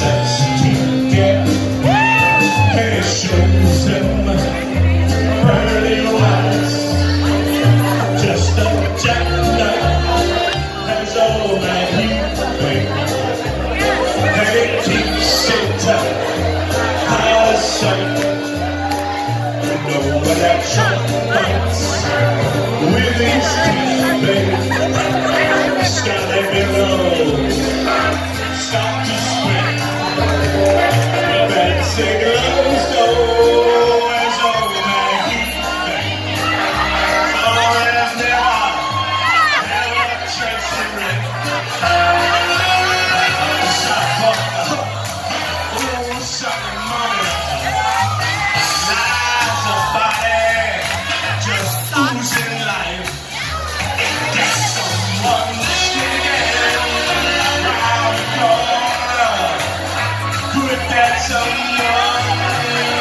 such care, and it shows them pearly whites, just a jackknife has all that he thinks, and it keeps it out of sight. You know when that shark bites with his teeth, babe, sky below start to spin. You better say glows go as old man heat thing. Oh, there's never a trace of it. Oh, sorry, mommy. Life's a body just oozing life. Got someone sticking around the corner. Put that someone